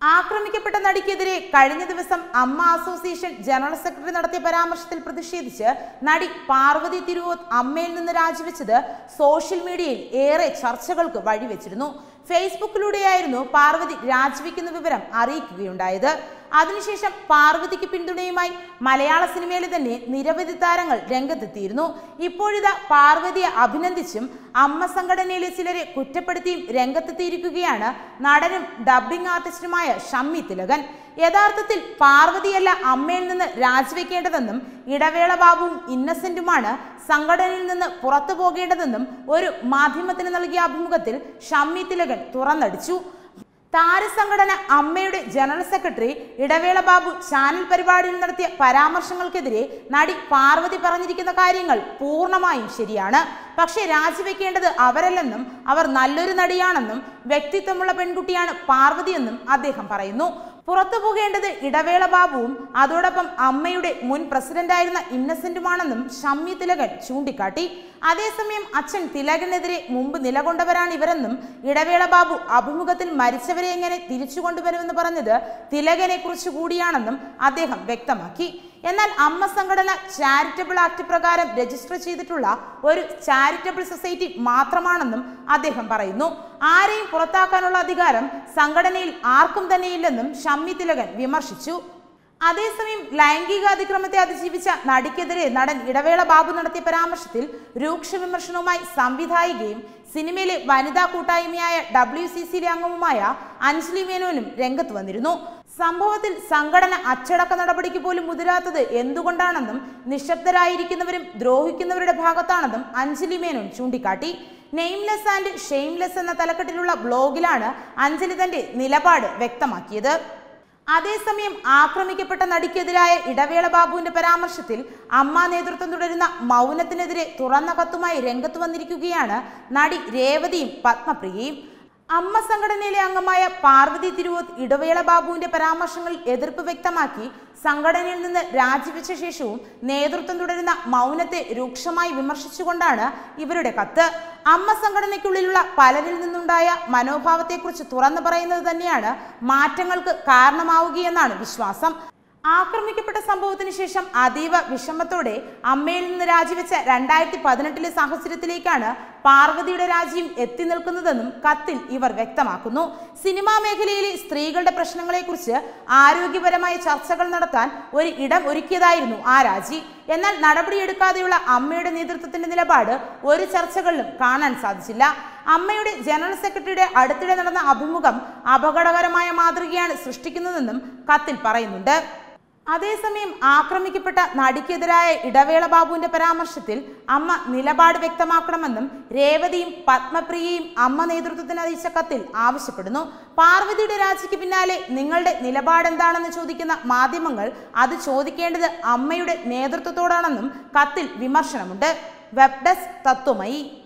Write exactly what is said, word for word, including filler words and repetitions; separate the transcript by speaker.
Speaker 1: ആക്രമിക്കപ്പെട്ട നടിക്കെതിരെ കഴിഞ്ഞ ദിവസം അമ്മ അസോസിയേഷൻ ജനറൽ സെക്രട്ടറി നടത്തിയ പരാമർശത്തിൽ പ്രതിഷേധിച്ച് നടി പാർവതി തിരുവോത്ത് അമ്മയിൽ നിന്ന് രാജിവെച്ചത് സോഷ്യൽ മീഡിയയിൽ ഏറെ ചർച്ചകൾക്ക് വഴിവെച്ചിരുന്നു. ഫേസ്ബുക്കിലൂടെയായിരുന്നു പാർവതി രാജിവെക്കുന്ന വിവരം അറിയിക്കുകയുണ്ടായത്. അതിനുശേഷം പാർവതിക്ക് പിന്തുണയുമായി മലയാള സിനിമയിലെ തന്നെ നിരവധി താരങ്ങൾ രംഗത്തെത്തിയിരുന്നു. ഇപ്പോഴിതാ പാർവതിയെ അഭിനന്ദിച്ചും അമ്മ സംഘടനയിലെ ചിലരെ കുറ്റപ്പെടുത്തിയും രംഗത്തെത്തിയിരിക്കുകയാണ് നടനും ഡബ്ബിംഗ് ആർട്ടിസ്റ്റുമായ ഷമ്മി തിലകൻ. യഥാർത്ഥത്തിൽ പാർവതിയല്ല അമ്മയിൽ നിന്ന് രാജിവെക്കേണ്ടതെന്നും ഇടവേള ബാബുവും ഇന്നസെന്റുമാണ് സംഘടനയിൽ നിന്ന് പുറത്തു പോകേണ്ടതെന്നും ഒരു മാധ്യമത്തിന് നൽകിയ അഭിമുഖത്തിൽ ഷമ്മി തിലകൻ തുറന്നടിച്ചു. താരസംഘടന അമ്മയുടെ general secretary Idavela Babu channel പരിപാടിയിൽ നടത്തിയ പരാമർശങ്ങൾക്കെതിരെ നടി പാർവതി പറഞ്ഞിരിക്കുന്ന കാര്യങ്ങൾ പൂർണ്ണമായും ശരിയാണ്. പക്ഷേ രാജിവെക്കേണ്ടത് അവരല്ലെന്നും അവർ നല്ലൊരു നടിയാണെന്നും വ്യക്തിത്വമുള്ള പെൺകുട്ടിയാണ് പാർവതിയെന്നും അദ്ദേഹം പറയുന്നു. പുറത്തു പോകേണ്ടത് ഇടവേള ബാബുവും അതോടൊപ്പം അമ്മയുടെ മുൻ പ്രസിഡന്റായിരുന്ന ഇന്നസെന്റുമാണെന്നും ഷമ്മി തിലകൻ ചൂണ്ടിക്കാട്ടി. അതേസമയം അച്ഛൻ തിലകനെതിരെ മുമ്പ് നിലകൊണ്ടവരാണ് ഇവരെന്നും ഇടവേള ബാബു അഭിമുഖത്തിൽ മരിച്ചവരെ എങ്ങനെ തിരിച്ചു കൊണ്ടുവരുമെന്ന് പറഞ്ഞത് തിലകനെ കുറിച്ച് കൂടിയാണെന്നും അദ്ദേഹം വ്യക്തമാക്കി. എന്നാൽ അമ്മ സംഘടന ചാരിറ്റബിൾ ആക്ട് പ്രകാരം രജിസ്റ്റർ ചെയ്തിട്ടുള്ള ഒരു ചാരിറ്റബിൾ സൊസൈറ്റി മാത്രമാണെന്നും അദ്ദേഹം പറയുന്നു. ആരെയും പുറത്താക്കാനുള്ള അധികാരം സംഘടനയിൽ ആർക്കും തന്നെയില്ലെന്നും ഷമ്മി തിലകൻ വിമർശിച്ചു. അതേസമയം ലൈംഗിക അതിക്രമത്തെ അതിജീവിച്ച നടിക്കെതിരെ നടൻ ഇടവേള ബാബു നടത്തിയ പരാമർശത്തിൽ രൂക്ഷ വിമർശനവുമായി സംവിധായികയും സിനിമയിലെ വനിതാ കൂട്ടായ്മയായ ഡബ്ല്യു സി സിയിലെ അംഗവുമായ അഞ്ജലി മേനോനും രംഗത്ത് വന്നിരുന്നു. സംഭവത്തിൽ സംഘടന അച്ചടക്ക നടപടിക്ക് പോലും മുതിരാത്തത് എന്തുകൊണ്ടാണെന്നും നിശബ്ദരായിരിക്കുന്നവരും ദ്രോഹിക്കുന്നവരുടെ ഭാഗത്താണെന്നും അഞ്ജലി മേനോൻ ചൂണ്ടിക്കാട്ടി. നെയിംലെസ് ആൻഡ് ഷെയിംലെസ് എന്ന തലക്കെട്ടിലുള്ള ബ്ലോഗിലാണ് അഞ്ജലി തന്റെ നിലപാട് വ്യക്തമാക്കിയത്. അതേസമയം ആക്രമിക്കപ്പെട്ട നടിക്കെതിരായ ഇടവേള ബാബുവിന്റെ പരാമർശത്തിൽ അമ്മ നേതൃത്വം തുടരുന്ന മൗനത്തിനെതിരെ തുറന്ന കത്തുമായി രംഗത്ത് വന്നിരിക്കുകയാണ് നടി രേവതിയും പത്മപ്രിയയും. അമ്മ സംഘടനയിലെ അംഗമായ പാർവതി തിരുവോത്ത് ഇടവേള ബാബുവിന്റെ പരാമർശങ്ങളിൽ എതിർപ്പ് വ്യക്തമാക്കി സംഘടനയിൽ നിന്ന് രാജിവെച്ച ശേഷവും നേതൃത്വം തുടരുന്ന മൗനത്തെ രൂക്ഷമായി വിമർശിച്ചുകൊണ്ടാണ് ഇവരുടെ കത്ത്. അമ്മ സംഘടനയ്ക്കുള്ളിലുള്ള പലരിൽ നിന്നുണ്ടായ മനോഭാവത്തെക്കുറിച്ച് തുറന്നു പറയുന്നത് തന്നെയാണ് മാറ്റങ്ങൾക്ക് കാരണമാവുകയെന്നാണ് വിശ്വാസം. ആക്രമിക്കപ്പെട്ട സംഭവത്തിന് ശേഷം അതീവ വിഷമത്തോടെ അമ്മയിൽ നിന്ന് രാജിവെച്ച രണ്ടായിരത്തി പതിനെട്ടിലെ സാഹചര്യത്തിലേക്കാണ് പാർവതിയുടെ രാജിയും എത്തി നിൽക്കുന്നതെന്നും കത്തിൽ ഇവർ വ്യക്തമാക്കുന്നു. സിനിമാ മേഖലയിലെ സ്ത്രീകളുടെ പ്രശ്നങ്ങളെക്കുറിച്ച് ആരോഗ്യപരമായ ചർച്ചകൾ നടത്താൻ ഒരു ഇടം ഒരുക്കിയതായിരുന്നു ആ രാജി. എന്നാൽ നടപടിയെടുക്കാതെയുള്ള അമ്മയുടെ നേതൃത്വത്തിന്റെ നിലപാട് ഒരു ചർച്ചകളിലും കാണാൻ സാധിച്ചില്ല. അമ്മയുടെ ജനറൽ സെക്രട്ടറിയുടെ അടുത്തിടെ നടന്ന അഭിമുഖം അപകടകരമായ മാതൃകയാണ് സൃഷ്ടിക്കുന്നതെന്നും കത്തിൽ പറയുന്നുണ്ട്. അതേസമയം ആക്രമിക്കപ്പെട്ട നടിക്കെതിരായ ഇടവേള ബാബുവിന്റെ പരാമർശത്തിൽ അമ്മ നിലപാട് വ്യക്തമാക്കണമെന്നും രേവതിയും പത്മപ്രിയയും അമ്മ നേതൃത്വത്തിന് അയച്ച കത്തിൽ ആവശ്യപ്പെടുന്നു. പാർവതിയുടെ രാജിക്ക് പിന്നാലെ നിങ്ങളുടെ നിലപാടെന്താണെന്ന് ചോദിക്കുന്ന മാധ്യമങ്ങൾ അത് ചോദിക്കേണ്ടത് അമ്മയുടെ നേതൃത്വത്തോടാണെന്നും കത്തിൽ വിമർശനമുണ്ട്. Web desk Tatwamayi.